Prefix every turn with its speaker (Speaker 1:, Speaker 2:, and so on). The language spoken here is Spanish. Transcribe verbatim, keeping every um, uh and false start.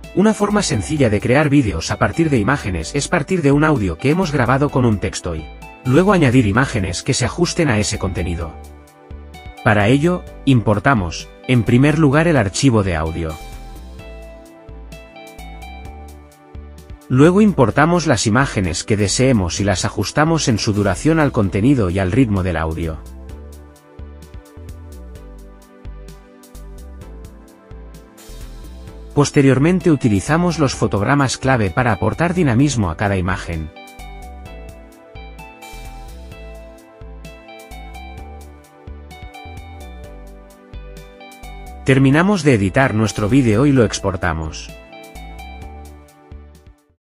Speaker 1: Una forma sencilla de crear vídeos a partir de imágenes es partir de un audio que hemos grabado con un texto y luego añadir imágenes que se ajusten a ese contenido. Para ello, importamos, en primer lugar, el archivo de audio. Luego importamos las imágenes que deseemos y las ajustamos en su duración al contenido y al ritmo del audio. Posteriormente utilizamos los fotogramas clave para aportar dinamismo a cada imagen. Terminamos de editar nuestro vídeo y lo exportamos.